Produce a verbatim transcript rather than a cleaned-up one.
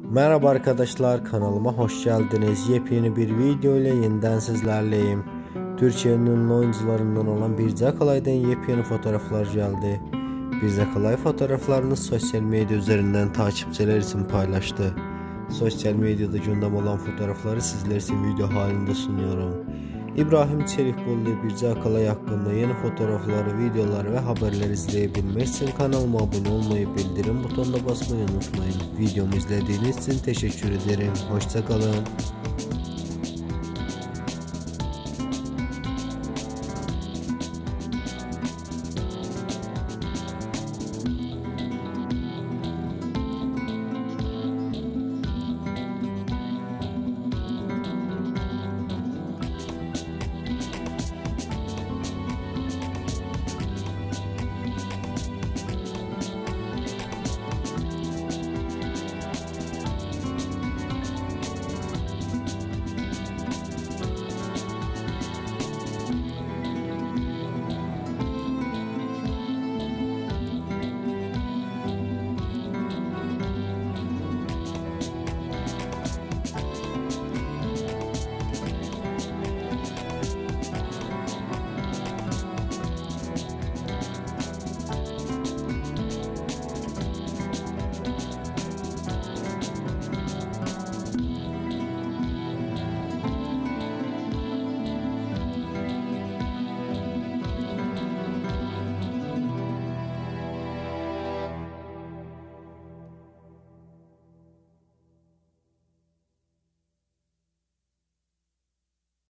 Merhaba arkadaşlar, kanalıma hoş geldiniz. Yepyeni bir video ile yeniden sizlerleyim. Türkiye'nin ünlü oyuncularından olan Birce Akalay'dan yepyeni fotoğraflar geldi. Birce Akalay fotoğraflarını sosyal medya üzerinden takipçiler için paylaştı. Sosyal medyada gündem olan fotoğrafları sizler için video halinde sunuyorum. İbrahim Çelikbol ile Birce Akalay hakkında yeni fotoğrafları, videoları ve haberleri izleyebilmek için kanalıma abone olmayı, bildirim butonuna basmayı unutmayın. Videomu izlediğiniz için teşekkür ederim. Hoşça kalın.